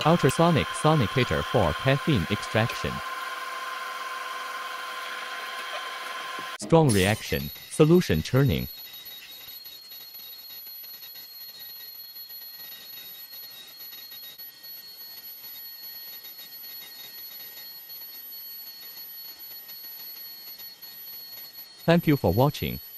Ultrasonic sonicator for caffeine extraction. Strong reaction, solution churning. Thank you for watching.